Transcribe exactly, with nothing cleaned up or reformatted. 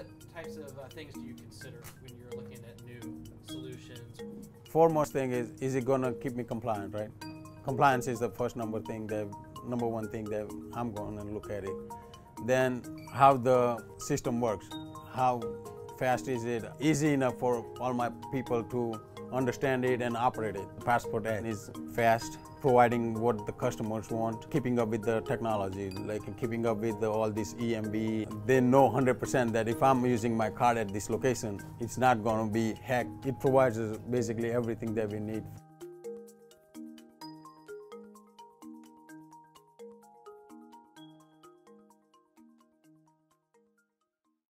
what types of uh, things do you consider when you're looking at new solutions? Foremost thing is, is it gonna keep me compliant, right? Compliance is the first number thing that, number one thing that I'm gonna look at it. Then how the system works, how fast is it, easy enough for all my people to understand it and operate it. Passport is fast, providing what the customers want, keeping up with the technology, like keeping up with the, all this E M B. They know one hundred percent that if I'm using my card at this location, it's not going to be hacked. It provides us basically everything that we need.